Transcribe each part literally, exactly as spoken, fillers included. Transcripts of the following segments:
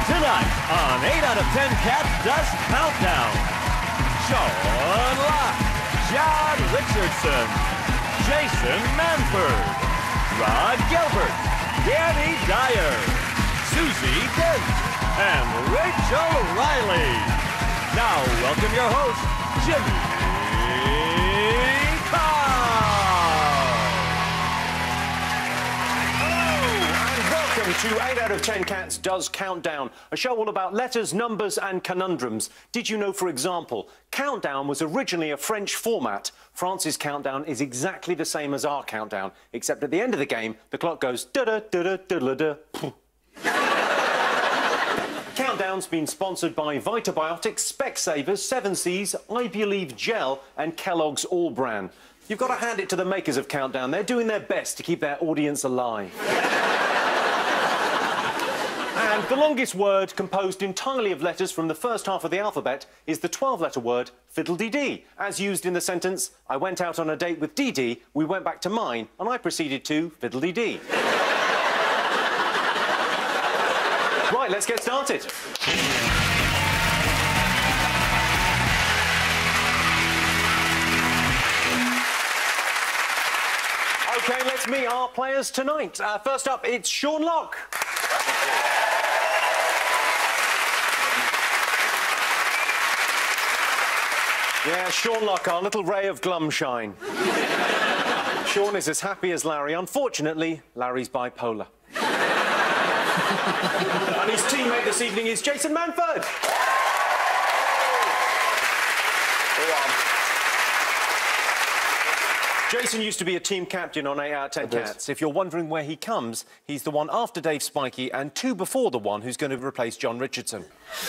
Tonight on eight out of ten Cats Does Countdown, Sean Locke, John Richardson, Jason Manford, Rhod Gilbert, Danny Dyer, Susie Dent, and Rachel Riley. Now welcome your host, Jimmy Carr. Welcome to eight out of ten Cats Does Countdown, a show all about letters, numbers and conundrums. Did you know, for example, Countdown was originally a French format? France's countdown is exactly the same as our countdown, except at the end of the game, the clock goes da-da-da-da-da-da-da. Countdown's been sponsored by Vitabiotics, Specsavers, Seven Seas, I Believe Gel and Kellogg's All Bran. You've got to hand it to the makers of Countdown. They're doing their best to keep their audience alive. And the longest word, composed entirely of letters from the first half of the alphabet, is the twelve-letter word fiddle-dee-dee, as used in the sentence, I went out on a date with Dee-Dee, we went back to mine, and I proceeded to fiddle-dee-dee. Right, let's get started. OK, let's meet our players tonight. Uh, first up, it's Sean Locke. Yeah, Sean Locke, our little ray of glumshine. Sean is as happy as Larry. Unfortunately, Larry's bipolar. And his teammate this evening is Jason Manford. Jason used to be a team captain on eight out of ten Cats. If you're wondering where he comes, he's the one after Dave Spikey and two before the one who's going to replace John Richardson.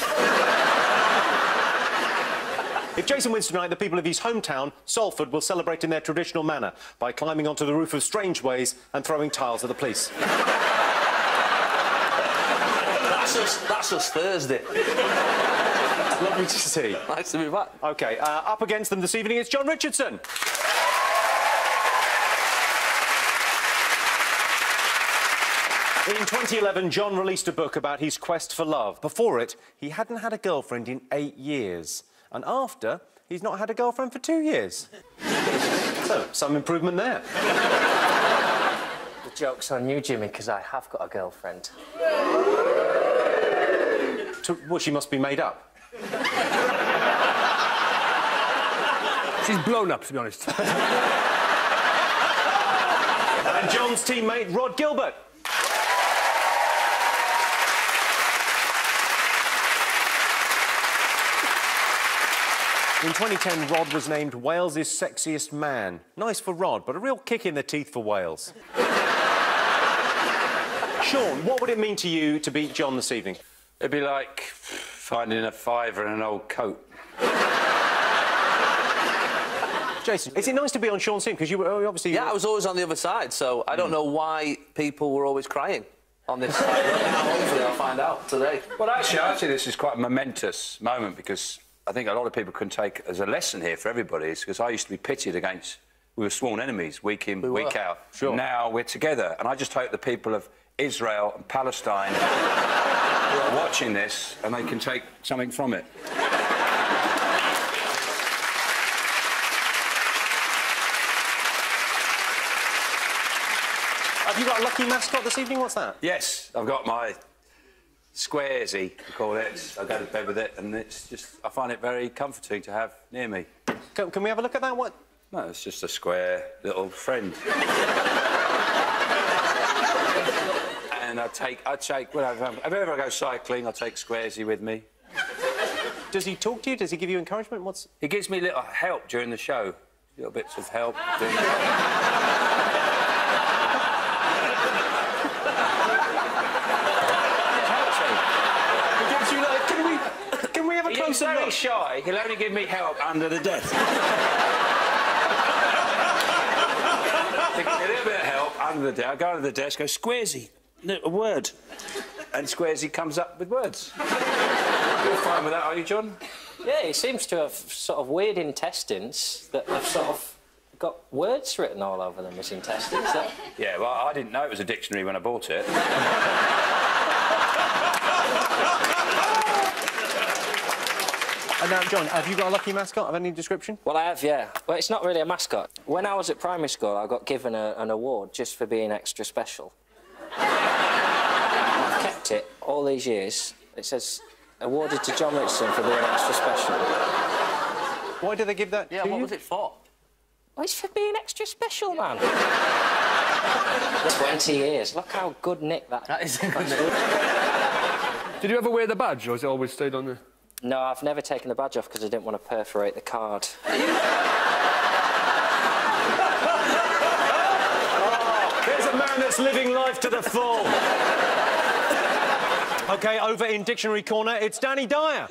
If Jason wins tonight, the people of his hometown, Salford, will celebrate in their traditional manner by climbing onto the roof of Strangeways and throwing tiles at the police. That's us, that's us Thursday. Lovely to see. Nice to be back. OK, uh, up against them this evening is John Richardson. In twenty eleven, John released a book about his quest for love. Before it, he hadn't had a girlfriend in eight years. And after, he's not had a girlfriend for two years. So, some improvement there. The joke's on you, Jimmy, because I have got a girlfriend. To, well, she must be made up. She's blown up, to be honest. And John's teammate, Rhod Gilbert. In twenty ten, Rhod was named Wales's sexiest man. Nice for Rhod, but a real kick in the teeth for Wales. Sean, what would it mean to you to beat John this evening? It'd be like finding a fiver in an old coat. Jason, is it nice to be on Sean's team? Because you were obviously... Yeah, I was always on the other side, so I don't know why people were always crying on this side. Hopefully I'll find out today. Well, actually, I'd say this is quite a momentous moment because I think a lot of people can take as a lesson here for everybody, because I used to be pitted against... We were sworn enemies, week in, we week were. out. Sure. Now we're together, and I just hope the people of Israel and Palestine are watching this and they can take something from it. Have you got a lucky mascot this evening? What's that? Yes, I've got my squaresy, we call it. I go to bed with it, and it's just... I find it very comforting to have near me. Can, can we have a look at that? What? No, it's just a square little friend. And I take... I take... Whenever, whenever I go cycling, I take Squaresy with me. Does he talk to you? Does he give you encouragement? What's... He gives me little help during the show. Little bits of help. Doing... He's very shy. He'll only give me help under the desk. A little bit of help under the desk. I go under the desk, go, Squaresy, a word. And Squaresy comes up with words. You're fine with that, are you, John? Yeah, he seems to have sort of weird intestines that have sort of got words written all over them as intestines. That... Yeah, well, I didn't know it was a dictionary when I bought it. now, John, have you got a lucky mascot of any description? Well, I have, yeah. Well, it's not really a mascot. When I was at primary school, I got given a, an award just for being extra special. I've kept it all these years. It says, awarded to John Richardson for being extra special. Why did they give that Yeah, to what you? was it for? Well, it's for being extra special, man. twenty years. Look how good Nick that... That is good. Did you ever wear the badge, or has it always stayed on there? No, I've never taken the badge off because I didn't want to perforate the card. Oh, there's a man that's living life to the full. OK, over in Dictionary Corner, it's Danny Dyer.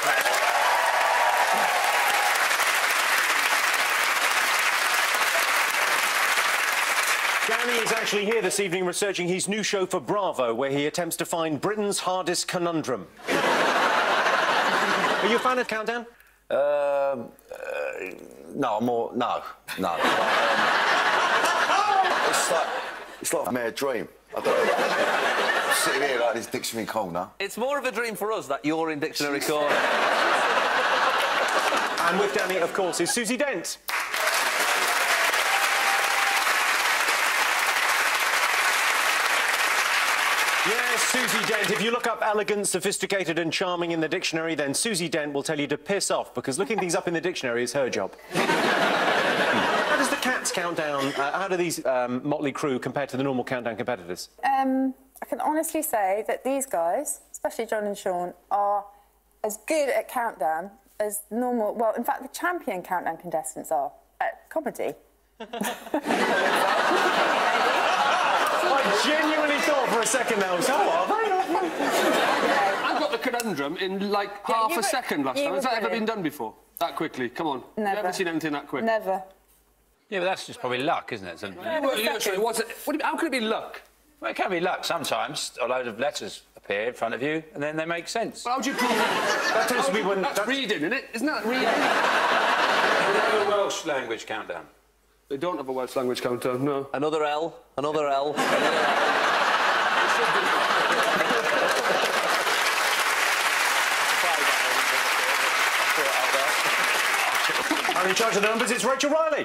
Danny is actually here this evening researching his new show for Bravo, where he attempts to find Britain's hardest conundrum. Are you a fan of Countdown? Um, uh, no, I'm more... No, no. um, it's like... It's like a mere dream. I don't know. Sitting here like this Dictionary Corner. It's more of a dream for us that you're in Dictionary Corner. And with Danny, of course, is Susie Dent. Yes, Susie Dent. If you look up elegant, sophisticated and charming in the dictionary, then Susie Dent will tell you to piss off, because looking things up in the dictionary is her job. How does the Cats countdown, uh, how do these um, motley crew compare to the normal Countdown competitors? Um, I can honestly say that these guys, especially John and Sean, are as good at Countdown as normal... Well, in fact, the champion Countdown contestants are at comedy. I genuinely thought for a second now, so are they? I got the conundrum in, like, Yeah, half you a were- second last you time. were Has that ever brilliant. been done before? That quickly? Come on. Never. You ever seen anything that quick? Never. Yeah, but that's just probably luck, isn't it? So, Yeah, well, yeah, sorry, what's it, what do you, how could it be luck? well, it can be luck. Sometimes a load of letters appear in front of you and then they make sense. Well, how do you prove that? That tends to be when... That's that- reading, isn't it? Isn't that reading? We have a Welsh language countdown. They don't have a Welsh language countdown, no. Another L, another L, another L. And in charge of the numbers, it's Rachel Riley.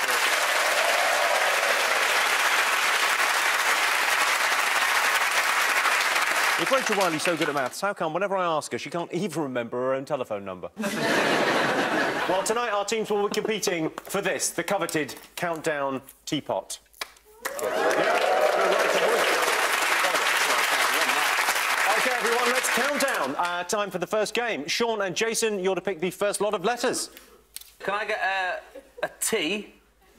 If Rachel Riley's so good at maths, how come whenever I ask her, she can't even remember her own telephone number? Well, tonight our teams will be competing for this, the coveted Countdown teapot. OK, everyone, let's count down. Uh, time for the first game. Sean and Jason, you're to pick the first lot of letters. Can I get a, a T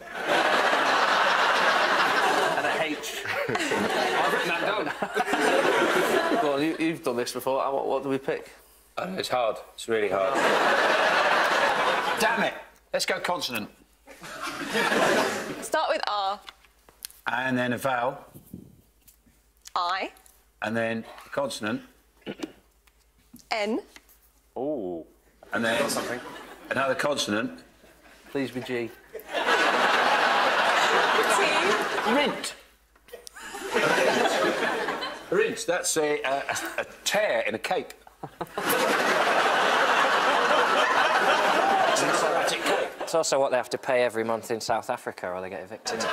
and a H? I've written that down. Go on, you, you've done this before. What, what do we pick? I know, it's hard. It's really hard. Damn it! Let's go consonant. Start with R. And then a vowel. I. And then a consonant. N. Oh, And then something. another consonant. Please be G. T. Rint. Rint. That's a, a, a tear in a cake. It's an erratic cake. It's also what they have to pay every month in South Africa or they get evicted.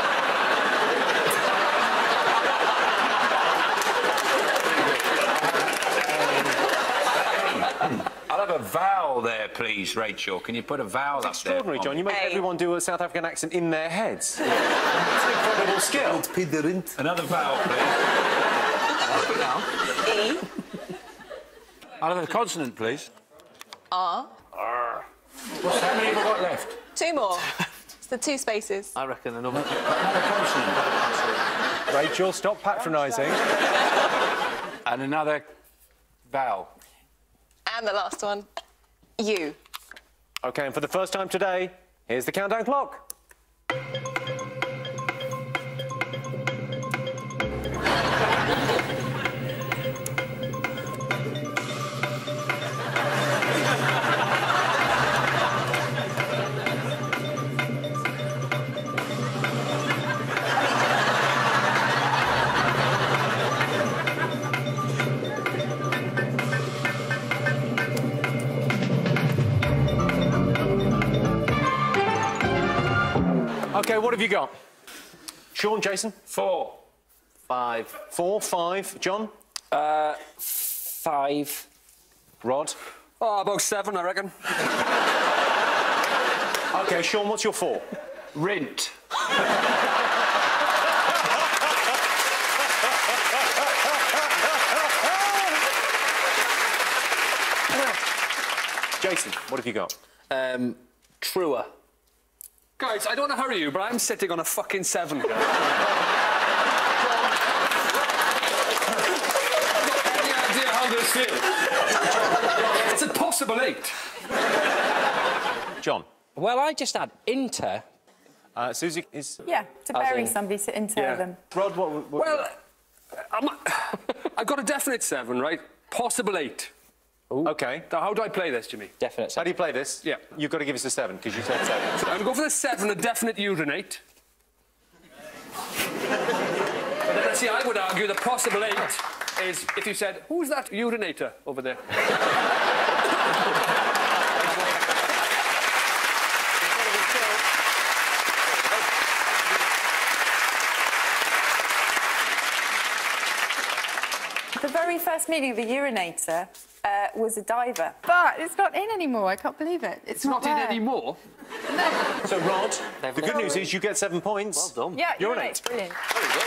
I'll have a vowel there, please, Rachel. Can you put a vowel up there? Extraordinary, for John. me? You make A. everyone do a South African accent in their heads. It's an incredible skill. Another vowel, please. E. I'll have a consonant, please. R. What's how many have I got left? Two more. It's the two spaces. I reckon another. Another consonant. Rachel, stop patronising. And another vowel. And the last one. U. OK, and for the first time today, here's the countdown clock. what have you got? Sean, Jason? Four. Five. Four, five. John? Uh, five. Rhod? Oh, about seven, I reckon. OK, Sean, what's your four? Rint. Jason, what have you got? Um, truer. Guys, I don't want to hurry you, but I'm sitting on a fucking seven. Any idea how this feels? It's a possible eight. John? Well, I just had inter. Uh, Susie is... Yeah, to As bury in- somebody, to inter Yeah. them. Rhod, what... what Well, I'm, I've got a definite seven, right? Possible eight. OK. Now, how do I play this, Jimmy? Definite. How do you play this? Yeah. You've got to give us a seven, because you said seven. I'm going to go for the seven, a definite urinate. But then, see, I would argue the possible eight is if you said, who's that urinator over there? The very first meeting of a urinator uh, was a diver. But it's not in anymore. I can't believe it. It's, It's not in there. anymore. So, Rhod, the good news is you get seven points. Well done. Yeah, Urinate. urinate. Brilliant. Very good.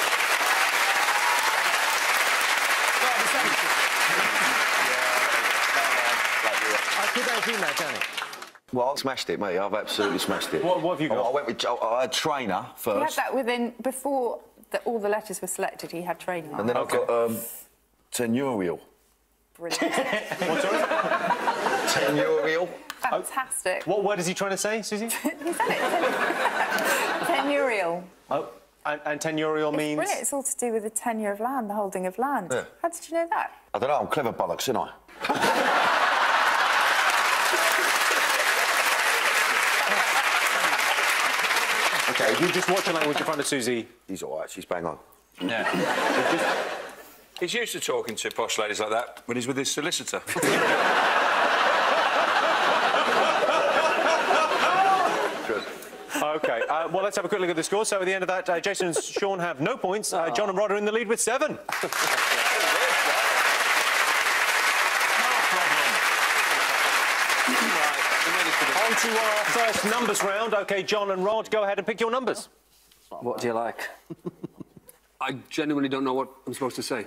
I could have been that, Danny. Well, I've smashed it, mate. I've absolutely smashed it. What, what have you got? I, I went with... Jo- I had trainer He had first. that within... Before the, all the letters were selected, he had training on. And then Okay. I've got um, tenurial. Brilliant. What, sorry? Tenurial. Fantastic. What word is he trying to say, Susie? He said it. Tenurial. Oh, and, and tenurial It's means... brilliant. It's all to do with the tenure of land, the holding of land. Yeah. How did you know that? I don't know, I'm clever bollocks, ain't I? OK, you just watch your language in front of Susie. He's all right, she's bang on. Yeah. He's used to talking to posh ladies like that when he's with his solicitor. Good. OK, uh, well, let's have a quick look at the score. So at the end of that, uh, Jason and Sean have no points. Uh, John and Rhod are in the lead with seven. On to our first numbers round. OK, John and Rhod, go ahead and pick your numbers. What do you like? I genuinely don't know what I'm supposed to say.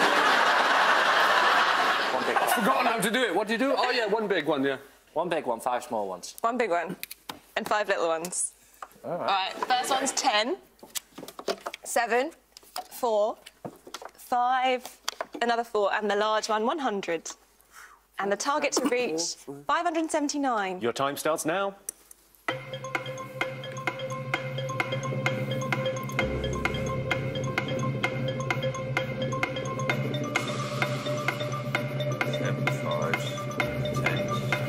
One big I've one. forgotten how to do it. What do you do? Oh, yeah, one big one, yeah. One big one, five small ones. One big one and five little ones. All right. All right, first one's ten, seven, four, five, another four, and the large one, one hundred. And the target to reach, five hundred seventy-nine. Your time starts now. Seven, five, ten.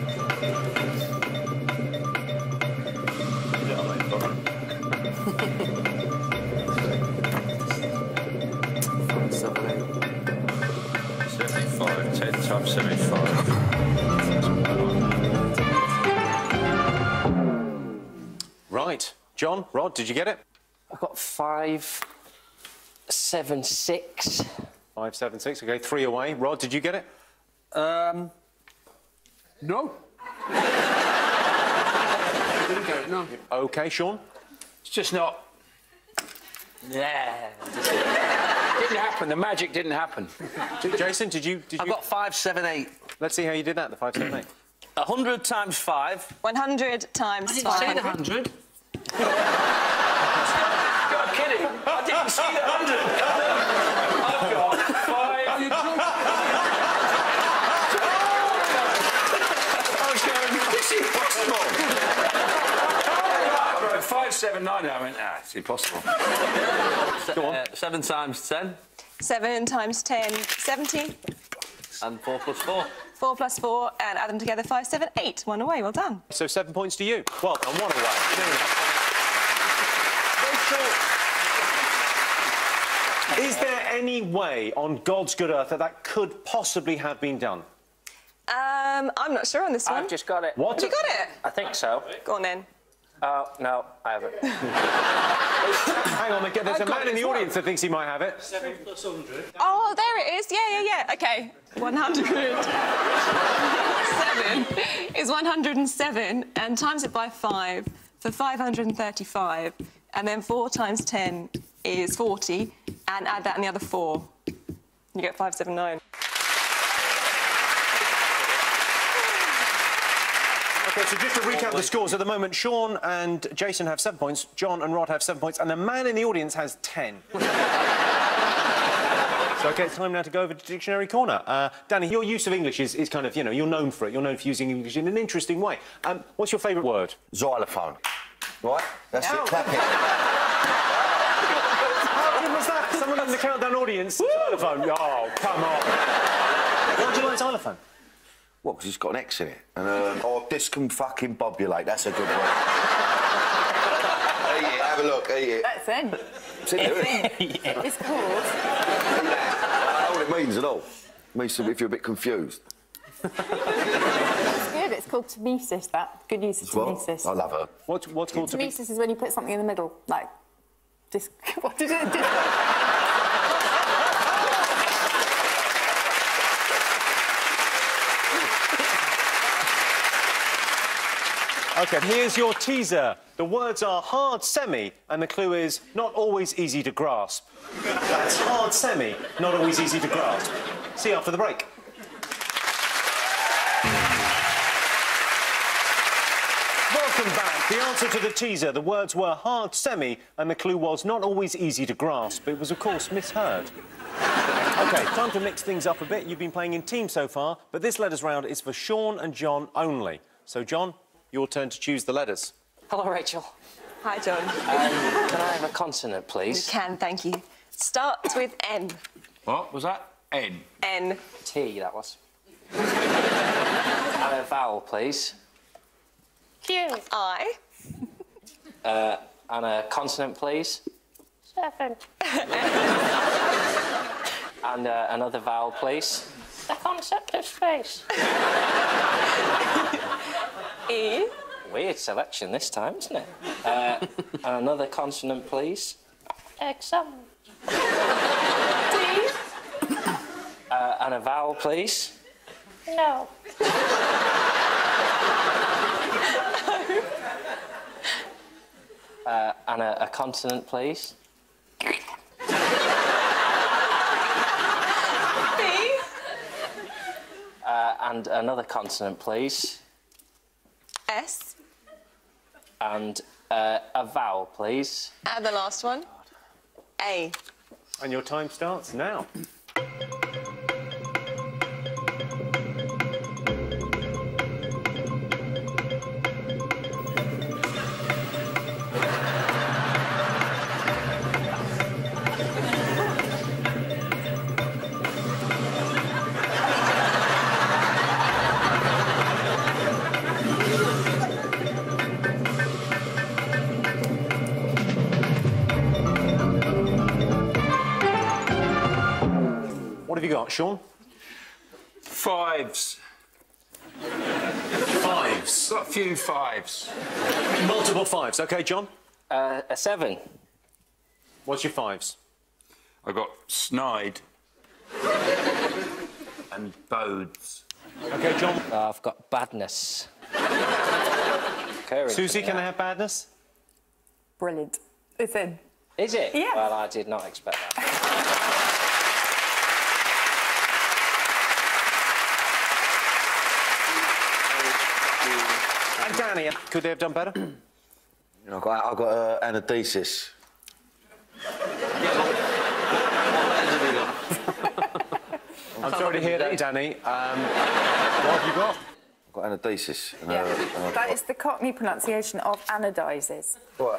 Seventy-five, ten times seventy-five. Right. John, Rhod, did you get it? I've got five, seven, six. Five, seven, six. OK, three away. Rhod, did you get it? Um... No. I didn't get it, no. OK, Sean? It's just not... Yeah. Didn't happen. The magic didn't happen. J- Jason, did you... Did I've you... got five, seven, eight. Let's see how you did that, the five, seven, eight. A hundred times five. one hundred times five. hundred. You're kidding. I didn't see the hundred. I've got five. Are you joking? I was going, this is impossible. I wrote five, seven, nine. I went, ah, it's impossible. Go on. Uh, seven times ten. Seven times ten, seventy. And four plus four. Four plus four, and add them together, five, seven, eight. One away, well done. So seven points to you. Well, and one away. Very short. Is there any way on God's good earth that that could possibly have been done? Um, I'm not sure on this one. I've just got it. What? Have you got it? I think so. Go on then. Oh, no, I haven't. Hang on, there's a man in the audience that thinks he might have it. seven plus one hundred. Oh, there it is. Yeah, yeah, yeah. OK. one hundred. seven is one hundred and seven, and times it by five for five hundred and thirty-five. And then four times ten is forty, and add that and the other four. You get five seventy-nine. OK, so just to recap the scores, at the moment, Sean and Jason have seven points, John and Rhod have seven points, and the man in the audience has ten. So, OK, it's time now to go over to Dictionary Corner. Uh, Danny, your use of English is, is kind of, you know, you're known for it. You're known for using English in an interesting way. Um, what's your favourite word? Xylophone. Right? That's No. it, clap it. How good was that? Someone in the Countdown audience. Xylophone. Oh, come on. Why do you like xylophone? What, because it's got an X in it? And, um, oh, discombobulate, that's a good word. Eat it, have a look, eat it. That's in. It's in there, isn't it? It's called. I know what it means at all. It means if you're a bit confused. It's good. It's called tmesis, that. Good use of Well, tmesis. I love her. What's, what's called Tmesis is when you put something in the middle, like... Dis what did it... Dis OK, here's your teaser. The words are hard semi, and the clue is not always easy to grasp. That's hard semi, not always easy to grasp. See you after the break. Welcome back. The answer to the teaser, the words were hard semi, and the clue was not always easy to grasp. It was, of course, misheard. OK, time to mix things up a bit. You've been playing in teams so far, but this letters round is for Sean and John only. So, John, your turn to choose the letters. Hello, Rachel. Hi, John. Um, can I have a consonant, please? You can, thank you. Starts with N. What was that? N. N. T, that was. And a vowel, please. Q. I. Uh, and a consonant, please. Seven. And uh, another vowel, please. The concept of space. E. Weird selection this time, isn't it? Uh, and another consonant, please. Exam. D. Uh, and a vowel, please. No. Uh, and a, a consonant, please. B. Uh, and another consonant, please. S. And uh, a vowel, please. And the last one. A. And your time starts now. What have you got, Sean? Fives. Fives. Got a few fives. Multiple fives. OK, John? Uh, a seven. What's your fives? I got snide and bodes. OK, John? Uh, I've got badness. Occurring Susie, to me, can I that. have badness? Brilliant. It's in. Is it? Yeah. Well, I did not expect that. And Danny, could they have done better? I've got, I've got uh, anadesis. I'm sorry to hear that, Danny. Um, what have you got? I've got anadesis. And, Yeah. uh, and I've That got- is the Cockney pronunciation of anodises. What?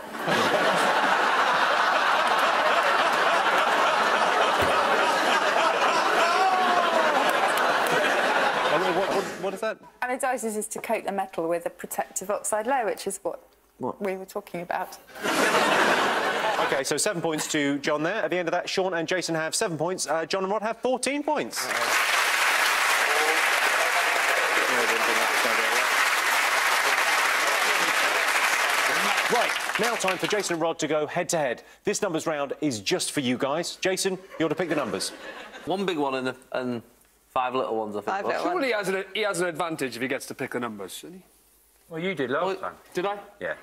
what, what, what is that? Anodises is to coat the metal with a protective oxide layer, which is what, What? we were talking about. OK, so seven points to John there. At the end of that, Sean and Jason have seven points. Uh, John and Rhod have fourteen points. Now time for Jason and Rhod to go head-to-head. This numbers round is just for you guys. Jason, you're to pick the numbers. One big one and, a, and five little ones, I think. Five little Surely he has, an, he has an advantage if he gets to pick the numbers, shouldn't he? Well, you did last Well, time. Did I? Yeah.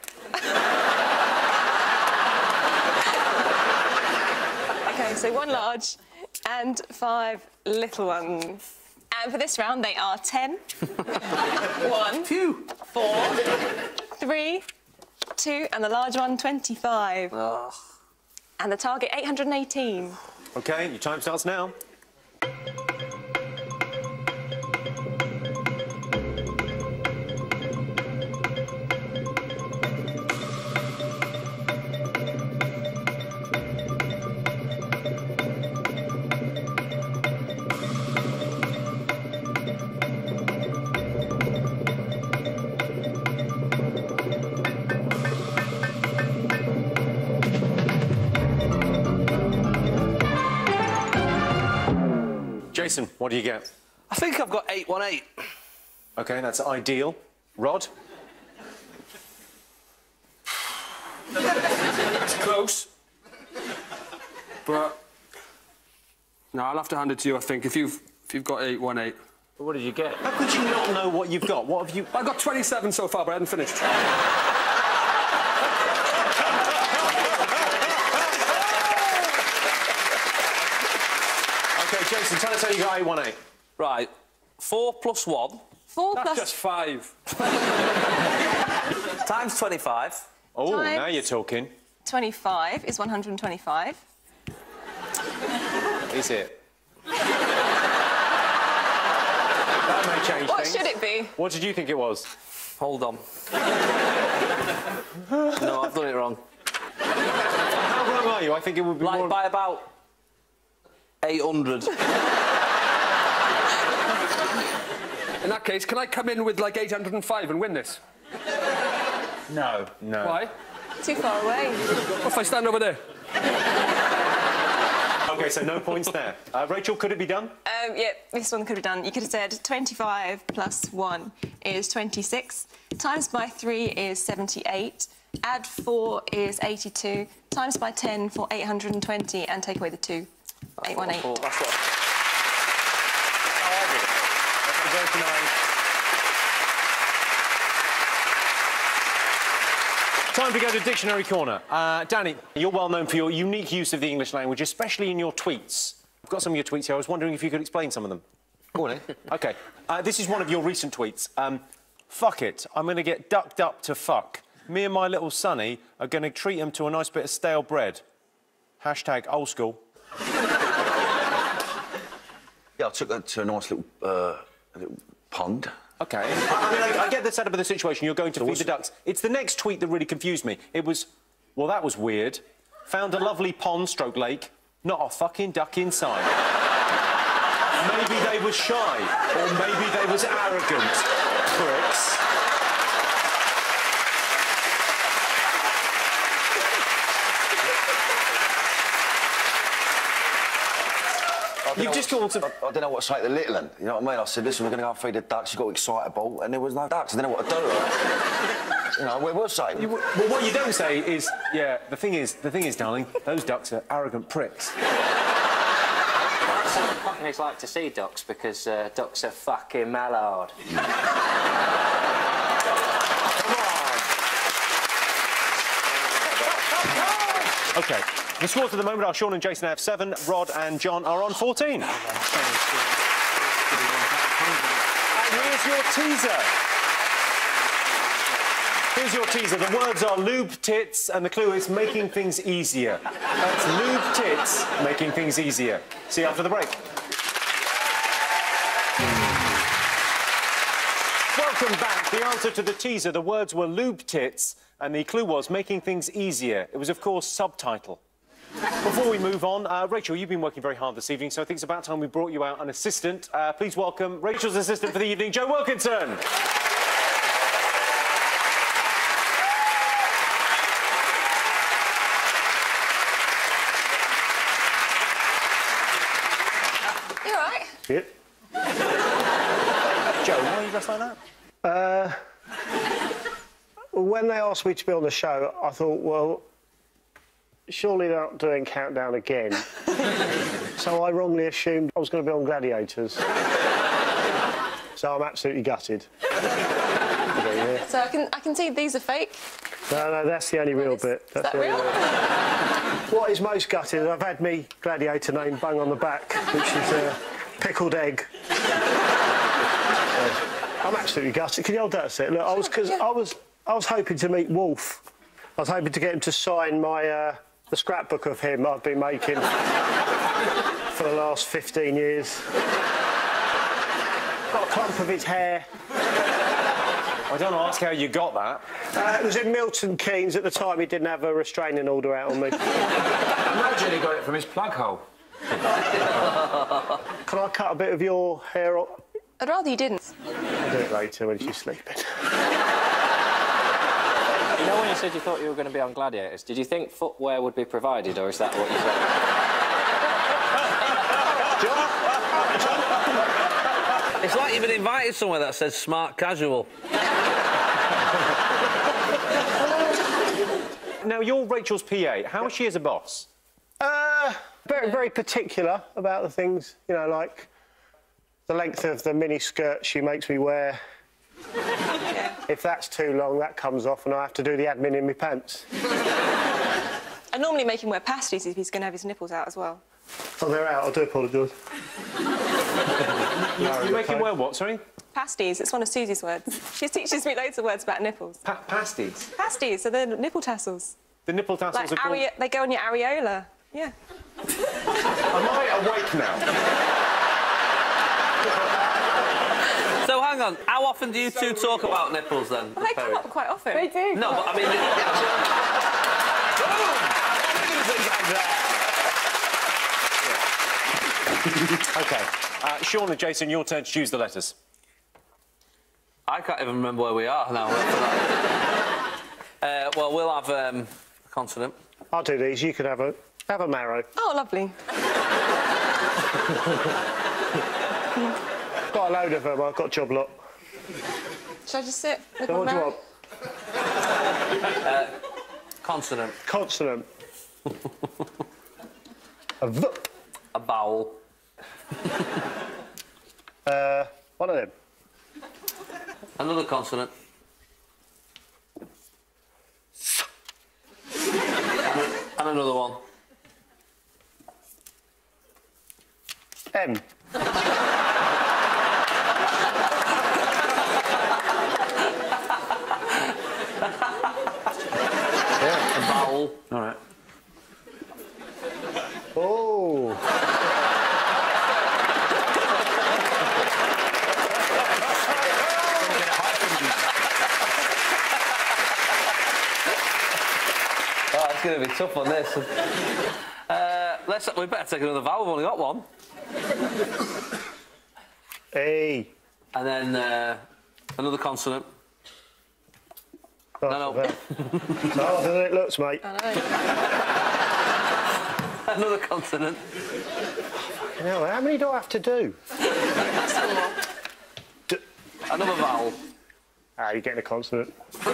OK, so one large and five little ones. And for this round, they are ten, one, Phew. four, three, two, and the large one, twenty-five. Oh. And the target, eight hundred eighteen. OK, your time starts now. Jason, what do you get? I think I've got eight one eight. OK, that's ideal. Rhod? It's close. But... No, I'll have to hand it to you, I think, if you've, if you've got eight one eight. But what did you get? How could you not know what you've got? What have you... I've got twenty-seven so far, but I hadn't finished. OK, Jason, tell us how you got eight one eight. Right. Four plus one. Four That's plus... just five. Times twenty-five. Oh, Times- now you're talking. twenty-five is one hundred twenty-five. Is it? That may change What things. should it be? What did you think it was? Hold on. No, I've done it wrong. How wrong are you? I think it would be Like more... by about eight hundred. In that case, can I come in with, like, eight hundred and five and win this? No. No. Why? Too far away. What if I stand over there? OK, so no points there. Uh, Rachel, could it be done? Um, yeah, this one could be done. You could have said twenty-five plus one is twenty-six, times by three is seventy-eight, add four is eighty-two, times by ten for eight hundred twenty, and take away the two. eight one eight. That's what That's very nice. Time to go to Dictionary Corner. Uh, Danny, you're well known for your unique use of the English language, especially in your tweets. I've got some of your tweets here. I was wondering if you could explain some of them. Go on, then. OK. Uh, this is one of your recent tweets. Um, fuck it. I'm going to get ducked up to fuck. Me and my little sonny are going to treat him to a nice bit of stale bread. Hashtag old school. Yeah, I took her to a nice little, uh, little pond. OK. I, I mean, I, I get the setup of the situation. You're going to feed the ducks. It's the next tweet that really confused me. It was, well, that was weird. Found a lovely pond stroke lake. Not a fucking duck inside. Maybe they was shy. Or maybe they was arrogant. Pricks. You've just gone to... I, I don't know what to say to the little one. You know what I mean? I said, listen, we're going to go and feed the ducks. She got excitable, and there was no ducks. I didn't know what to do. You know, we were saying. You, well, what you don't say is, yeah, the thing is, the thing is, darling, those ducks are arrogant pricks. Cockneys like to see ducks because uh, ducks are fucking mallard. OK. The scores at the moment are Sean and Jason have seven, Rhod and John are on fourteen. And here's your teaser. Here's your teaser. The words are lube tits, and the clue is making things easier. That's lube tits, making things easier. See you after the break. Welcome back. The answer to the teaser, the words were lube tits, and the clue was making things easier. It was, of course, subtitle. Before we move on, uh, Rachel, you've been working very hard this evening, so I think it's about time we brought you out an assistant. Uh, please welcome Rachel's assistant for the evening, Jo Wilkinson. You all right? Yep. Jo, why are you dressed like that? Uh, when they asked me to be on the show, I thought, well, surely they're not doing Countdown again. So I wrongly assumed I was going to be on Gladiators. So I'm absolutely gutted. Yeah. So I can, I can see these are fake. No, no, that's the only real is, bit. Is That's that real? What is most gutted is I've had me Gladiator name bung on the back, which is a uh, pickled egg. I'm absolutely gutted. Can you hold that a sec? Look, I was because yeah. I was I was hoping to meet Wolf. I was hoping to get him to sign my uh, the scrapbook of him I've been making for the last fifteen years. Got a clump of his hair. I don't ask how you got that. Uh, it was in Milton Keynes at the time. He didn't have a restraining order out on me. Imagine he got it from his plug hole. Can I cut a bit of your hair off? I'd rather you didn't. I'll do it later when she's sleeping. You know when you said you thought you were going to be on Gladiators, did you think footwear would be provided, or is that what you thought? It's like you've been invited somewhere that says smart casual. Now, you're Rachel's P A. How is she as a boss? Uh, very, very particular about the things, you know, like the length of the mini skirt she makes me wear. If that's too long, that comes off and I have to do the admin in my pants. I normally make him wear pasties if he's going to have his nipples out as well. Oh, they're out. I do apologise. No, you make him wear what, sorry? Pasties, it's one of Susie's words. She teaches me loads of words about nipples. Pa pasties? Pasties, so they're nipple tassels. The nipple tassels like are called... They go on your areola, yeah. Am I awake now? So, hang on, how often do you two talk about nipples, then? Well, they come up quite often. They do. No, but I mean... OK. Uh, Sean and Jason, your turn to choose the letters. I can't even remember where we are now. uh, well, we'll have um, a consonant. I'll do these. You can have a have a marrow. Oh, lovely. Got a load of them. I've got job lot. Should I just sit with So my what do you marrow? want? Uh, consonant. Consonant. A v. A vowel. uh, one of them. Another consonant. And another one. M. Yeah, a vowel. All right. Oh. Oh, it's going to be tough on this. uh, let's. We better take another vowel. We've only got one. E. And then uh, another consonant. Oh, no, no. It's harder than it looks, mate. I know. Another consonant. You know, how many do I have to do? D Another vowel. Ah, you're getting a consonant. OK,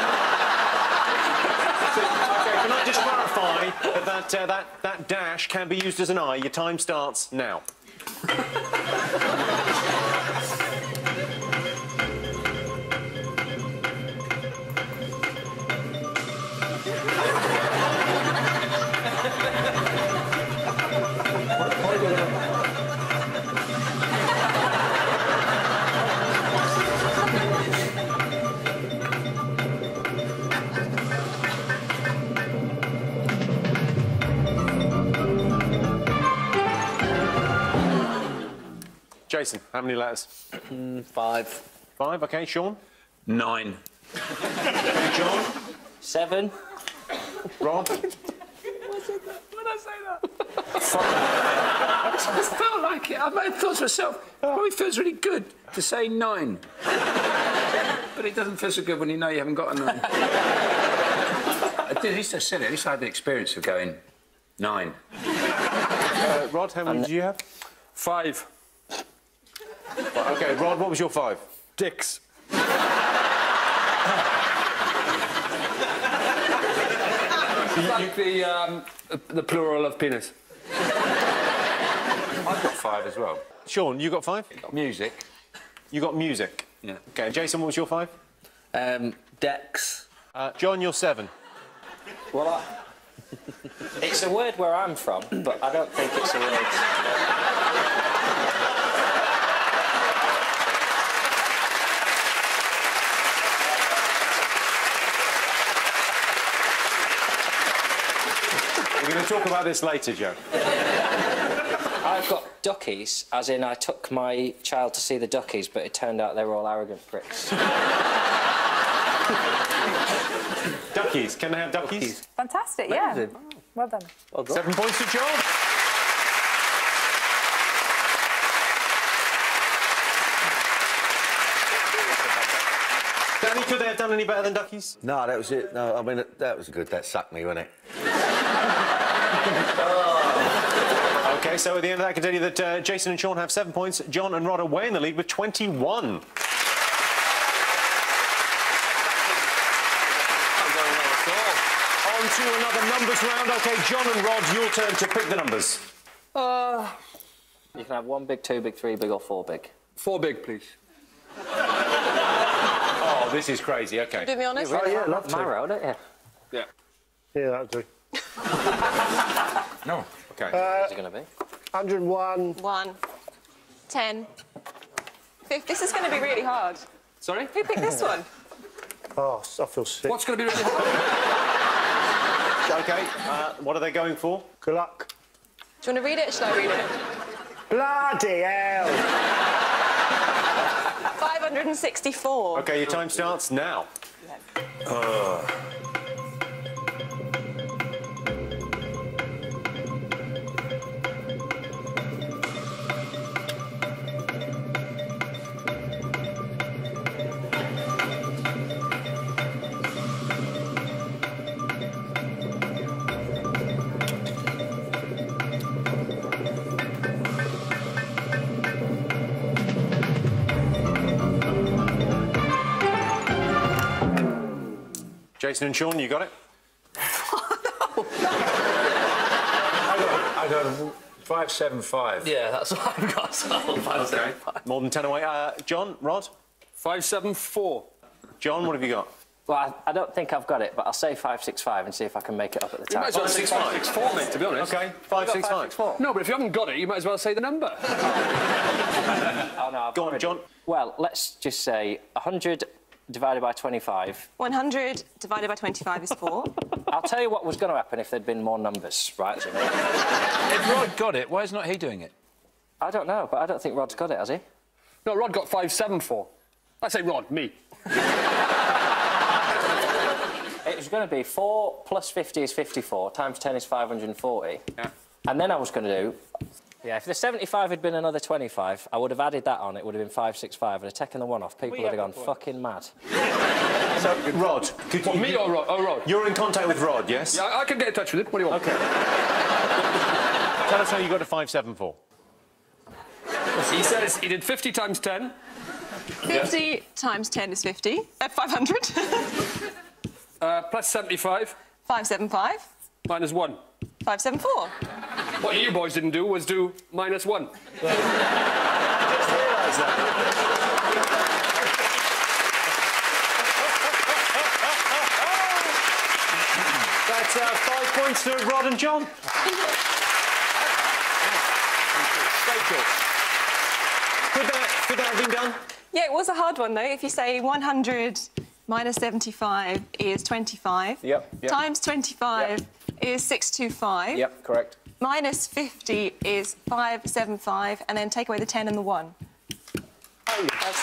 can I just clarify that that, uh, that that dash can be used as an I? Your time starts now. Jason, how many letters? Mm, five. Five, OK. Sean? Nine. Okay, John? Seven. Rhod? When I say that? I just felt like it. I might have thought to myself, oh, it feels really good to say nine. But it doesn't feel so good when you know you haven't got a nine. I did, at least I said it. At least I had the experience of going nine. Uh, Rhod, how many Um, do you have? Five. OK, Rhod, what was your five? Dicks. It's like the, um, the plural of penis. I've got five as well. Sean, you got five? Music. You got music? Yeah. OK, Jason, what was your five? Um, Dex. Uh, John, you're seven. Well, I... it's a word where I'm from, but I don't think it's a word... We're going to talk about this later, Joe. I've got duckies, as in I took my child to see the duckies, but it turned out they were all arrogant pricks. Duckies. Can they have duckies? Fantastic, yeah. Amazing. Well done. Well done. Seven points to John. Danny, could they have done any better than duckies? No, that was it. No, I mean, that was good. That sucked me, wasn't it? OK, so at the end of that, I can tell you that uh, Jason and Sean have seven points. John and Rhod are way in the lead with twenty-one. On to another numbers round. OK, John and Rhod, your turn to pick the numbers. Uh, you can have one big, two big, three big, or four big. Four big, please. Oh, this is crazy. OK. Do me honest? Oh, yeah, love to. Marrow, don't you? Yeah. Yeah, that'll do. No. OK. Uh, What's it going to be? one hundred and one. One. Ten. Fifth. This is going to be really hard. Sorry? Who picked this one? Oh, I feel sick. What's going to be really hard? OK, uh, what are they going for? Good luck. Do you want to read it? Shall I read it? Bloody hell! five hundred sixty-four. OK, your time starts now. Uh. Jason and Sean, you got it? I got five, seven, five. Yeah, that's what I've got. So five, seven, five. More than ten away. Uh, John, Rhod? Five, seven, four. John, what have you got? Well, I, I don't think I've got it, but I'll say five, six, five and see if I can make it up at the You might time. as well say five, six, four, mate, to be honest. OK, five, six, five. No, but if you haven't got it, you might as well say the number. Oh, no, I've Go on, already- John. Well, let's just say one hundred divided by twenty-five. one hundred divided by twenty-five is four. I'll tell you what was going to happen if there'd been more numbers, right? If Rhod got it, why is not he doing it? I don't know, but I don't think Rod's got it, has he? No, Rhod got five, seven, four. I say Rhod, me. It was going to be four plus fifty is fifty-four, times ten is five hundred forty. Yeah. And then I was going to do... Yeah, if the seventy-five had been another twenty-five, I would have added that on, it would have been five, six, five, and I'd taken the one off. People would have gone fucking mad. So, Rhod, could What, you... me or Rhod? Oh, Rhod. You're in contact with Rhod, yes? Yeah, I, I can get in touch with him. What do you want? OK. Tell us how you got to five, seven, four. He says he did fifty times ten. fifty times ten is fifty. Uh, five hundred. Uh, plus seventy-five. five seventy-five. Minus one. five seventy-four. What you boys didn't do was do minus one. Just realised that. That's uh, five points to Rhod and John. Very cool. Could that, could that have been done? Yeah, it was a hard one, though. If you say one hundred minus seventy-five is twenty-five. Yep, yep. Times twenty-five Yep. is six twenty-five. Yep, correct. Minus fifty is five seventy-five, and then take away the ten and the one. Holy. That's...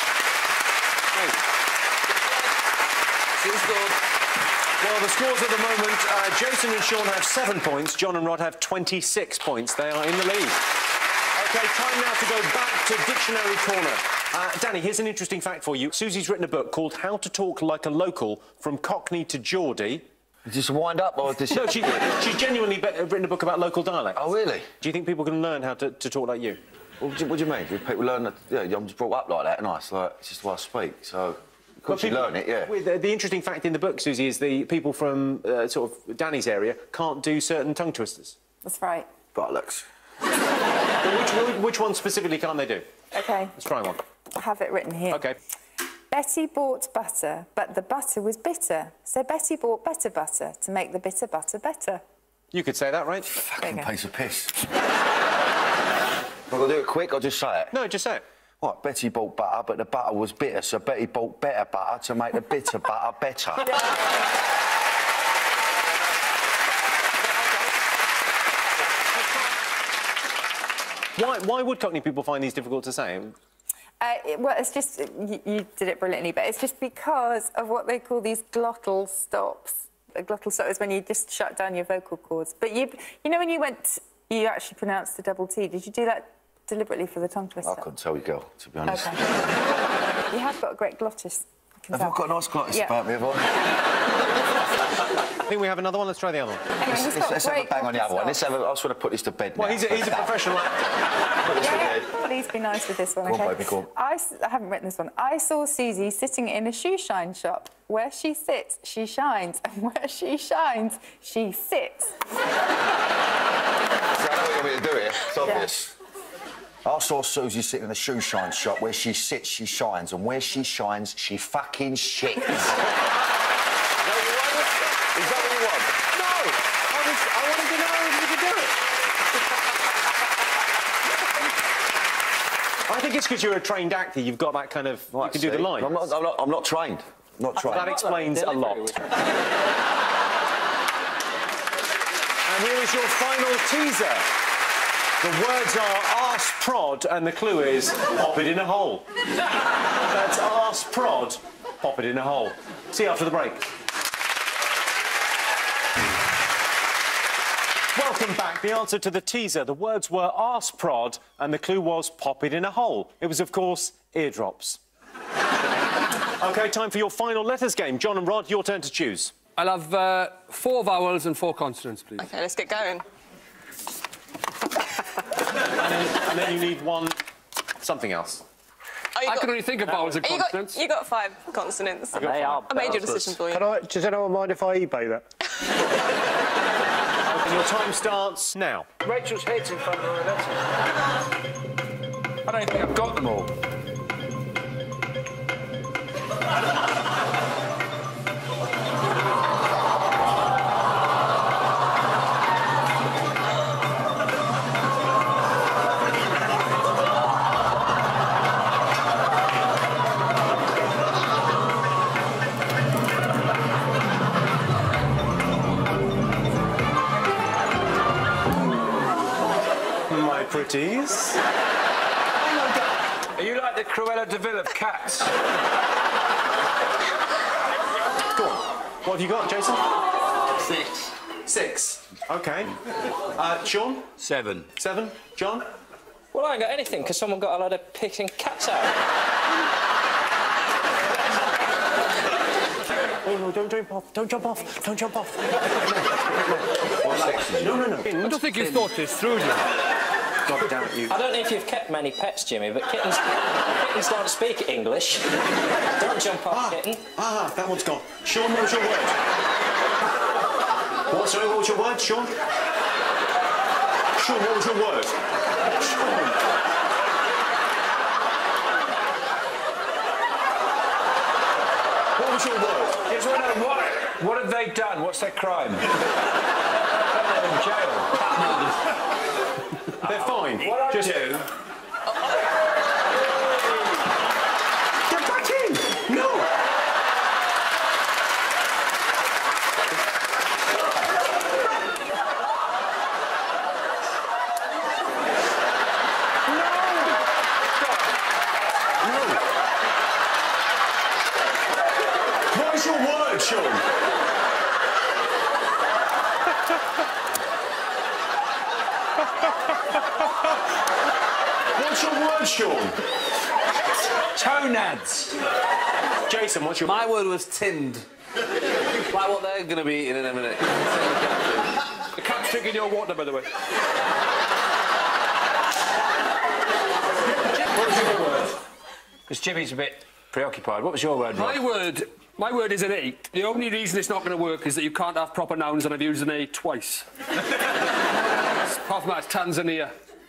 Seems good. Well, the scores at the moment, uh, Jason and Sean have seven points, John and Rhod have twenty-six points. They are in the lead. OK, time now to go back to Dictionary Corner. Uh, Danny, here's an interesting fact for you. Susie's written a book called How to Talk Like a Local from Cockney to Geordie. Just wind up, or this? No, she, she's genuinely be written a book about local dialect. Oh, really? Do you think people can learn how to, to talk like you? What do you, what do you mean? Do people learn that? Yeah, I'm just brought up like that, and I. It's like it's just the way I speak. So, Because you learn it, yeah. With, uh, the interesting fact in the book, Susie, is the people from uh, sort of Danny's area can't do certain tongue twisters. That's right. Bollocks. Well, which, which one specifically can't they do? OK. Let's try one. I have it written here. OK. Betty bought butter, but the butter was bitter. So Betty bought better butter to make the bitter butter better. You could say that, right? Fucking piece of piss. I've got to do it quick or just say it? No, just say it. What? Betty bought butter, but the butter was bitter, so Betty bought better butter to make the bitter butter better. Why, why would Cockney people find these difficult to say? Uh, it, well, it's just... You, you did it brilliantly, but it's just because of what they call these glottal stops. A glottal stop is when you just shut down your vocal cords. But you, you know when you went... You actually pronounced the double T. Did you do that deliberately for the tongue twister? I couldn't tell you, girl, to be honest. OK. You have got a great glottis. Have I got a nice glottis yeah. about me, have I? I think we have another one. Let's try the other one. Anyway, let's let's, let's have a bang on the other one. Let's have a, I just want to put this to bed well, now. he's a, he's a professional actor. Yeah, please be nice with this one, Go OK? on, baby, go on. I, I haven't written this one. I saw Susie sitting in a shoe shine shop. Where she sits, she shines. And where she shines, she sits. I know what you want me to do here. It's obvious. I saw Susie sitting in the shoe shine shop. Where she sits, she shines. And where she shines, she fucking shits. Is that what you want? No! I, was, I wanted to know if you could do it. I think it's because you're a trained actor. You've got that kind of... Right, you can see? do the line. I'm not, I'm not, I'm not trained. Not trained. That explains a lot. And here is your final teaser. The words are arse prod, and the clue is pop it in a hole. That's arse prod, pop it in a hole. See you after the break. Welcome back. The answer to the teaser. The words were arse prod, and the clue was pop it in a hole. It was, of course, eardrops. OK, time for your final letters game. John and Rhod, your turn to choose. I'll have uh, four vowels and four consonants, please. OK, let's get going. and, then, and then you need one... something else. Oh, I got... can only think of vowels and you consonants. Got, you got five consonants. They are I made your decision for you. Can I, does anyone mind if I eBay that? And your time starts now. Rachel's head's in front of her letter. I don't think I've got them all. Pretties. Are you like the Cruella de Vil of cats? Go on. What have you got, Jason? Six. Six. OK. Uh, Sean? Seven. Seven. John? Well, I ain't got anything, because someone got a lot of picking cats out. Oh, no, don't jump off. Don't jump off. Don't jump off. No, no, no. I don't think you thought this through, Jim. God damn it, you. I don't know if you've kept many pets, Jimmy, but kittens, kittens don't speak English. Don't jump off, Ah, kitten. ah, that one's gone. Sean, what was your word? What, sorry, what was your word, Sean? Sean, what was your word? Sean. What was your word? Yes, well, no, what, what have they done? What's their crime? They're in jail. They're fine. What I Just... do... Get back in! No! What is your word, Sean? What's your word, Sean? Tonads. Jason, what's your... My word was tinned. Like what they're going to be eating in a minute. The cat's drinking your water, by the way. What was your word? Because Jimmy's a bit preoccupied. What was your word, Rhod? My word... My word is an eight. The only reason it's not going to work is that you can't have proper nouns and I've used an A twice. Apart from that, it's Tanzania.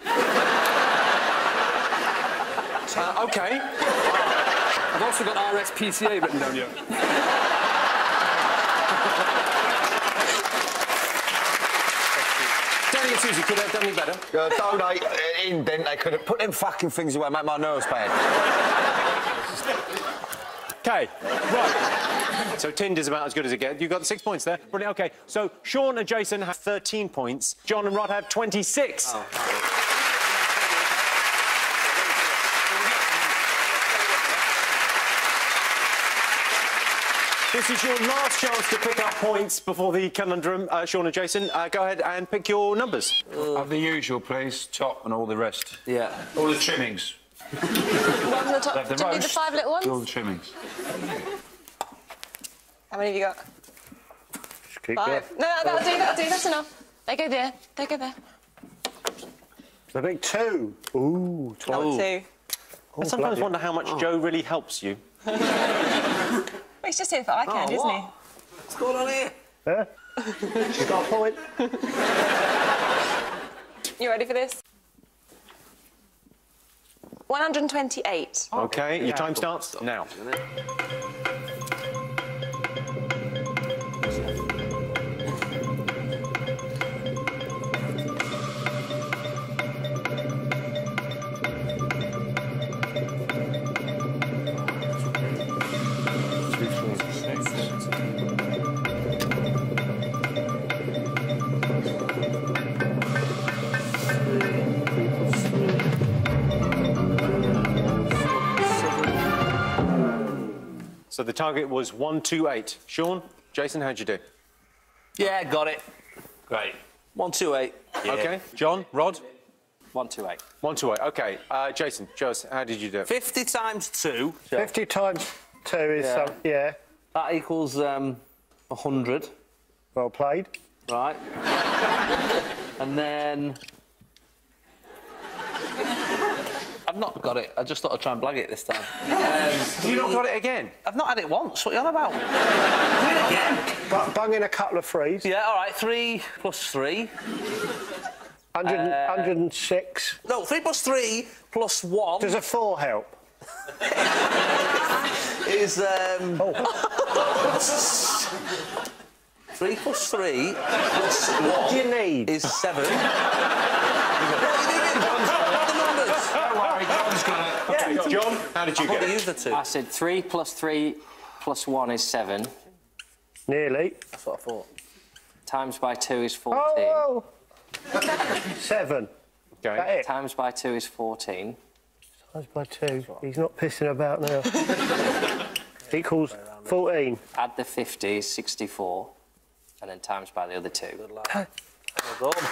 Uh, OK. I've also got R S P C A written down here. Danny and Susie could have done me better. Uh, don't they indent? They could have put them fucking things away, make my nerves bad. OK, right. So Tinder's about as good as it gets. You got the six points there. Brilliant. OK, so Sean and Jason have thirteen points. John and Rhod have twenty-six. Oh. This is your last chance to pick up points before the conundrum, uh, Sean and Jason. Uh, go ahead and pick your numbers. Uh, Have the usual, please. Top and all the rest. Yeah. All the trimmings. One on the top. Have the Do you need the roast, five little ones? all the trimmings. How many have you got? Just keep Five. going. No, no, that'll do, that'll do, that's enough. They go there, they go there. I think two. Ooh, Not twice. two. I sometimes bloody- wonder how much Oh. Joe really helps you. Well, he's just here for eye candy, isn't he? What's going on here? Yeah? She's got a point. You ready for this? one hundred twenty-eight. OK, your time starts now. So the target was one two eight. Sean, Jason, how'd you do? Yeah, got it. Great. One, two, eight. Yeah. OK. John, Rhod? One, two, eight. one two eight. OK. Uh, Jason, show us, how did you do? Fifty times two. Fifty times two is Yeah. some, yeah. That equals um, a hundred. Well played. Right. And then... I've not got it. I just thought I'd try and blag it this time. Um, You not got it again? I've not had it once. What are you on about? Do it again. But bung in a couple of threes. Yeah, all right. Three plus three. one hundred, Uh, one hundred and six. No, three plus three plus one Does a four help? is... Um, Oh. three plus three plus one... What do you need? Is seven. What are you doing? What are the numbers? Don't worry, John's got it. Yeah. John, how did you I've get already it? used the two. I said three plus three plus one is seven. Nearly. That's what I thought. Times by two is fourteen. Oh, oh. Seven. Okay. That it? Times by two is fourteen. Times by two. He's not pissing about now. Equals fourteen. Add the fifty is sixty-four. And then times by the other two. Good lad. Well done.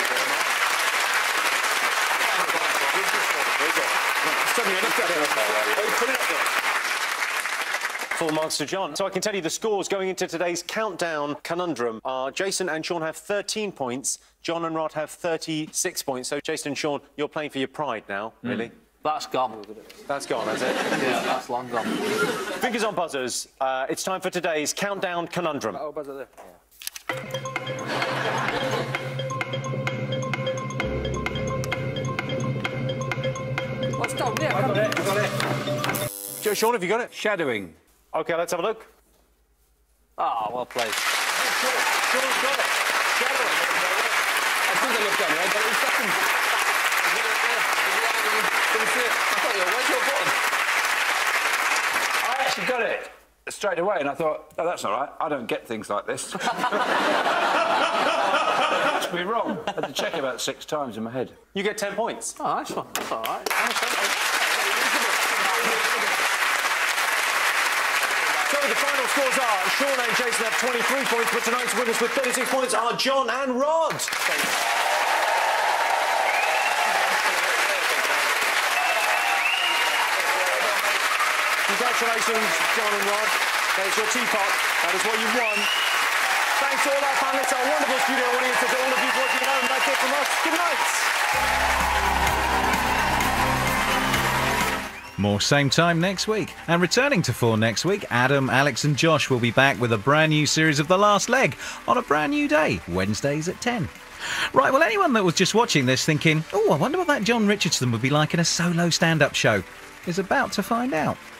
Full marks to John. So I can tell you the scores going into today's countdown conundrum are Jason and Sean have thirteen points, John and Rhod have thirty-six points. So Jason and Sean, you're playing for your pride now, really. That's gone. That's gone, has it? Yeah, that's long gone. Fingers on buzzers. Uh, it's time for today's countdown conundrum. Oh, buzzer there. What's down there? I got it, I got it. Jo- Sean, have you got it? Shadowing. OK, let's have a look. Ah, well played. Sean's got it. Shadow. I think I looked down there, but it was second. Can you see it? I thought you were, where's your button? I actually got it straight away, and I thought, oh, that's all right. I don't get things like this. Must be wrong. I had to check it about six times in my head. You get ten points. Oh, nice one. That's all right. So the final scores are Sean and Jason have twenty-three points, but tonight's winners with thirty-six points are John and Rhod. Congratulations, John and Rhod. There's your teapot. That is what you've won. Thanks to all our panelists, our wonderful studio audience, and to all of you watching at home. That's it from us. Good night. More same time next week. And returning to four next week, Adam, Alex and Josh will be back with a brand new series of The Last Leg on a brand new day, Wednesdays at ten. Right, well, anyone that was just watching this thinking, oh, I wonder what that John Richardson would be like in a solo stand-up show, is about to find out.